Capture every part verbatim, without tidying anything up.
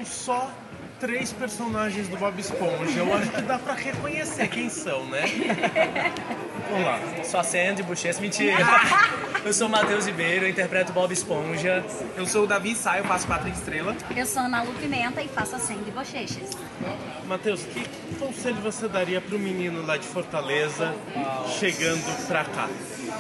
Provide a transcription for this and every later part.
só três personagens do Bob Esponja. Eu acho que dá pra reconhecer quem são, né? Olá, sou a Sandy Bochecha. Mentira! Eu sou o Matheus Ribeiro, eu interpreto Bob Esponja. Eu sou o Davi Sá, eu faço Patrick Estrela. Eu sou a Ana Lu Pimenta e faço a Sandy Bochechas. Matheus, que conselho você daria pro menino lá de Fortaleza chegando pra cá?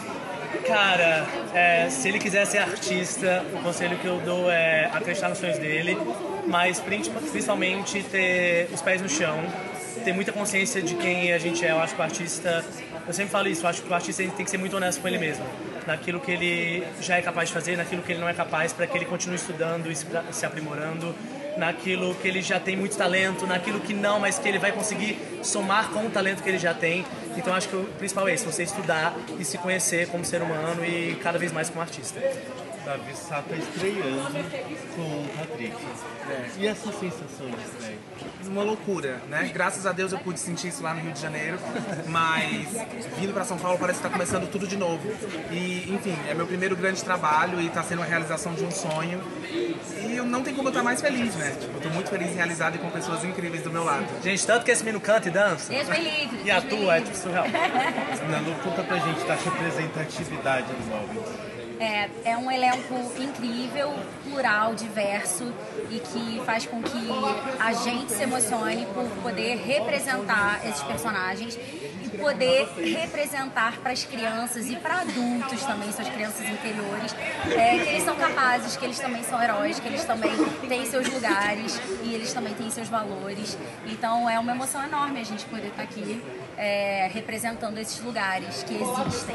Cara, é, se ele quiser ser artista, o conselho que eu dou é acreditar nos sonhos dele, mas principalmente ter os pés no chão, ter muita consciência de quem a gente é. Eu acho que o artista, eu sempre falo isso, eu acho que o artista tem que ser muito honesto com ele mesmo, naquilo que ele já é capaz de fazer, naquilo que ele não é capaz, para que ele continue estudando e se aprimorando, naquilo que ele já tem muito talento, naquilo que não, mas que ele vai conseguir somar com o talento que ele já tem. Então acho que o principal é esse, você estudar e se conhecer como ser humano e cada vez mais como artista. Davi Sá tá estreando com o Patrick. É. E essa sensação de estreia? Uma loucura, né? Graças a Deus eu pude sentir isso lá no Rio de Janeiro, mas vindo pra São Paulo parece que tá começando tudo de novo. E, enfim, é meu primeiro grande trabalho e tá sendo uma realização de um sonho. E eu não tenho como eu estar mais feliz, né? Tipo, eu tô muito feliz, realizado e com pessoas incríveis do meu lado. Gente, tanto que esse menino canta e dança. Deus me livre. E atua, é tipo surreal. Nanu, conta pra gente da representatividade do Bob. É, é um elenco incrível, plural, diverso e que faz com que a gente se emocione por poder representar esses personagens e poder representar para as crianças e para adultos também, suas crianças interiores, é, que eles são capazes, que eles também são heróis, que eles também têm seus lugares e eles também têm seus valores. Então é uma emoção enorme a gente poder estar aqui é, representando esses lugares que existem.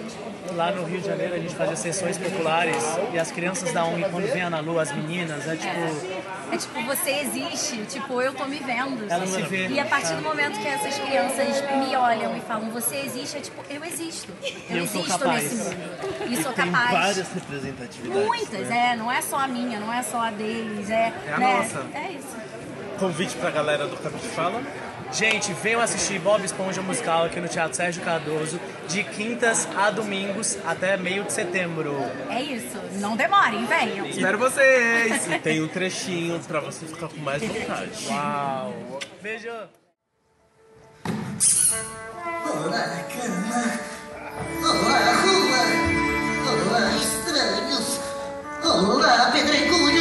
Lá no Rio de Janeiro a gente fazia sessões populares e as crianças da ONG, quando vêm a Ana Lu, as meninas, é tipo... É, é tipo, você existe, tipo, eu tô me vendo. Ela se vê. E a partir do momento que essas crianças me olham e falam, você existe, é tipo, eu existo. Eu, eu existo sou capaz. nesse mundo. E, e sou tem capaz. várias representatividades. Muitas, né? é. Não é só a minha, não é só a deles, é... É a né? nossa. É isso. Convite pra galera do Capit Fala. Gente, venham assistir Bob Esponja Musical aqui no Teatro Sérgio Cardoso, de quintas a domingos até meio de setembro. É isso. Não demorem, venham. Espero vocês! E tem um trechinho pra você ficar com mais vontade. Uau! Beijo! Olá, cama. Olá, rua. Olá, estranhos. Olá, pedregulho.